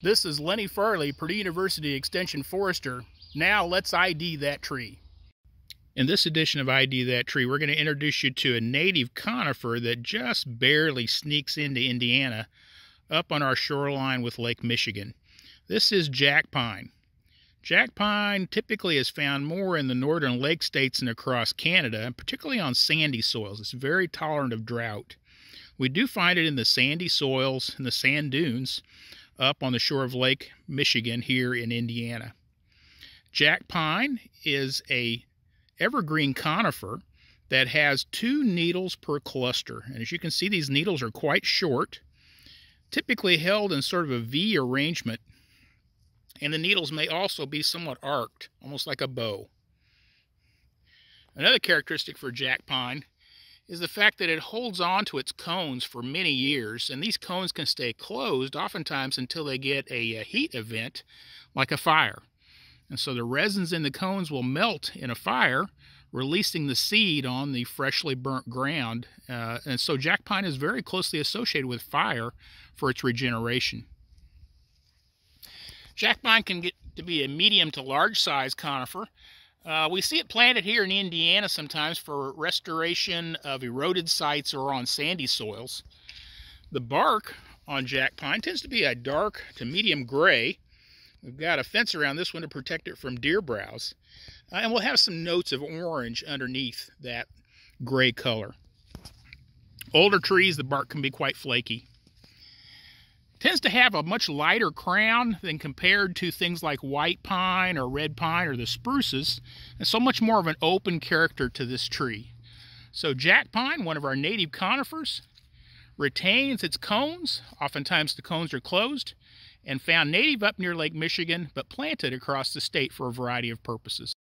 This is Lenny Farlee, Purdue University Extension Forester. Now let's ID that tree. In this edition of ID That Tree, we're going to introduce you to a native conifer that just barely sneaks into Indiana up on our shoreline with Lake Michigan. This is jack pine. Jack pine typically is found more in the northern lake states and across Canada, and particularly on sandy soils. It's very tolerant of drought. We do find it in the sandy soils and the sand dunes up on the shore of Lake Michigan here in Indiana. Jack pine is a evergreen conifer that has 2 needles per cluster. And as you can see, these needles are quite short, typically held in sort of a V arrangement. And the needles may also be somewhat arced, almost like a bow. Another characteristic for jack pine is the fact that it holds on to its cones for many years, and these cones can stay closed oftentimes until they get a heat event like a fire. And so the resins in the cones will melt in a fire, releasing the seed on the freshly burnt ground. And so jack pine is very closely associated with fire for its regeneration. Jack pine can get to be a medium to large size conifer. We see it planted here in Indiana sometimes for restoration of eroded sites or on sandy soils. The bark on jack pine tends to be a dark to medium gray. We've got a fence around this one to protect it from deer browse. And we'll have some notes of orange underneath that gray color. Older trees, the bark can be quite flaky. Tends to have a much lighter crown than compared to things like white pine or red pine or the spruces, and so much more of an open character to this tree. So jack pine, one of our native conifers, retains its cones. Oftentimes the cones are closed, and found native up near Lake Michigan, but planted across the state for a variety of purposes.